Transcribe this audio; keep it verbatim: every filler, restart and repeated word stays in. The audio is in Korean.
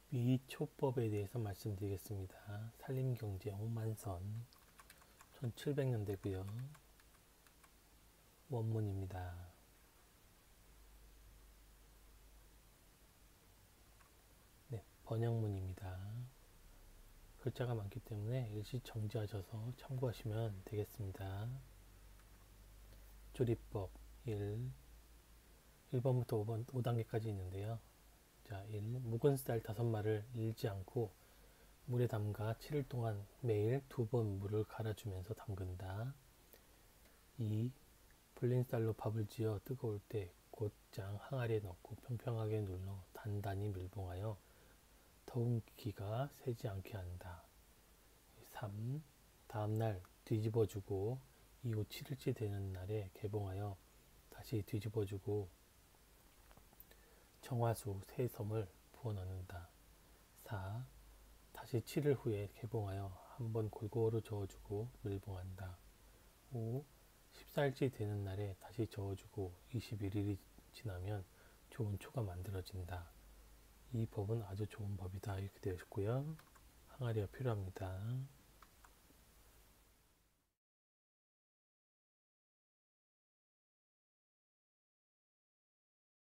미초법에 대해서 말씀드리겠습니다. 산림경제 홍만선 천칠백 년대고요. 원문입니다. 네, 번역문입니다. 글자가 많기 때문에 일시 정지하셔서 참고하시면 되겠습니다. 조리법 일, 일 번부터 오 번, 오 단계까지 있는데요. 자, 일. 묵은 쌀 다섯 마를 일지 않고 물에 담가 칠 일 동안 매일 두 번 물을 갈아주면서 담근다. 이. 불린 쌀로 밥을 지어 뜨거울 때 곧장 항아리에 넣고 평평하게 눌러 단단히 밀봉하여 더운 기가 새지 않게 한다. 삼. 다음날 뒤집어주고 이후 칠 일째 되는 날에 개봉하여 다시 뒤집어주고 정화수 새솜을 부어 넣는다. 사. 다시 칠 일 후에 개봉하여 한번 골고루 저어주고 밀봉한다. 오. 십사 일째 되는 날에 다시 저어주고 이십일 일이 지나면 좋은 초가 만들어진다. 이 법은 아주 좋은 법이다. 이렇게 되어 있고요. 항아리가 필요합니다.